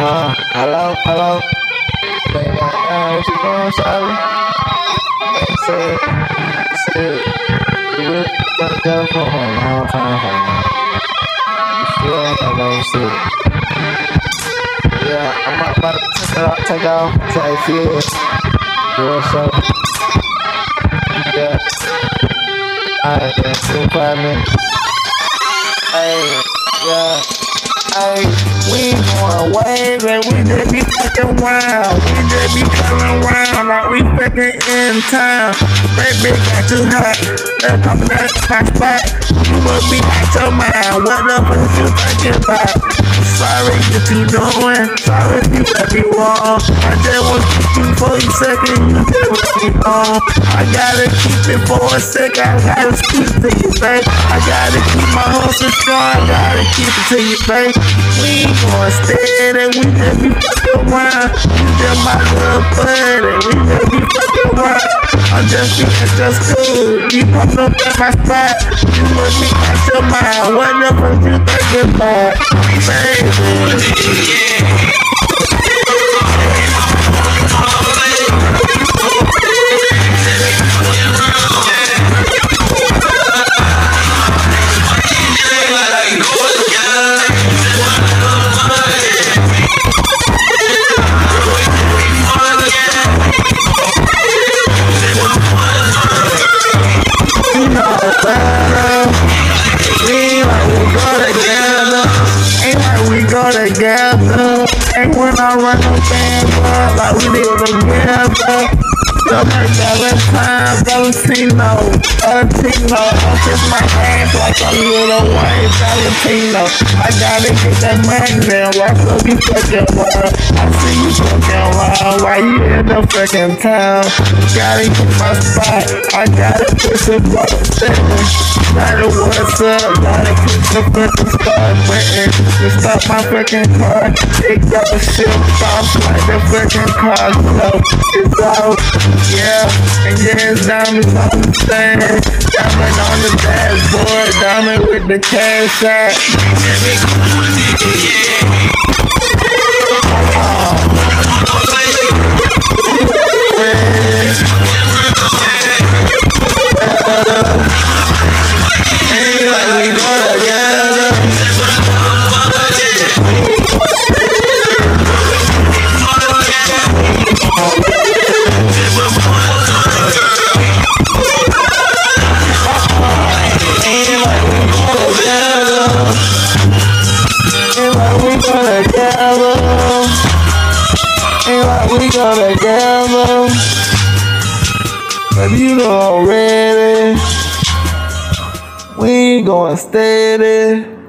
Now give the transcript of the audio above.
Hello. Baby, what you doing, Charlie? Said, you really got together for a long time. You feel like I don't see it. Yeah, I'm about to take off to I feel it. Girl, so. Yeah. Alright, yeah, still 5 minutes. Hey, yeah. Hey, we ain't going away, but we just be fucking wild. We just be coming around like we fucking in town. Baby got too hot, let's come back to my spot. You must be out your mind, what the fuck you thinking about? Sorry if you doing, sorry if you let me wrong. I just want to keep you for a second, you just let me on. I gotta keep it for a second, I gotta speak to you, babe. I gotta keep my hustle strong, I gotta keep it to you, babe. We ain't going steady, we just be fucking around. You just my little buddy, we just be fucking around. I just be at your school, you pop up at my spot. You must be out your mind, what the fuck you thinking about, baby? Together, and when I run no band, like we did together. The Valentino, I kiss my ass like a little white Valentino. I gotta get that money, man, why so you fucking wild? I see you fucking wild, why you in the fucking town? Gotta get my spot, I gotta push a button. Gotta what's up, gotta push the fucking start button. To stop my fucking car, it got a shit off like the fucking car, so it's out. Yeah, and yeah, it's diamonds on the stand. Diamond on the dashboard, diamond with the cash out. Ain't like we go together. We go together, but you know already, we ain't going steady.